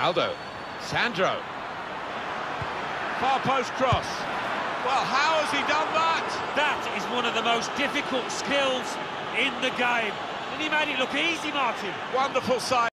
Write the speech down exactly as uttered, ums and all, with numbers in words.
Ronaldo. Sandro. Far post cross. Well, how has he done that? That is one of the most difficult skills in the game. And he made it look easy, Martin. Wonderful side.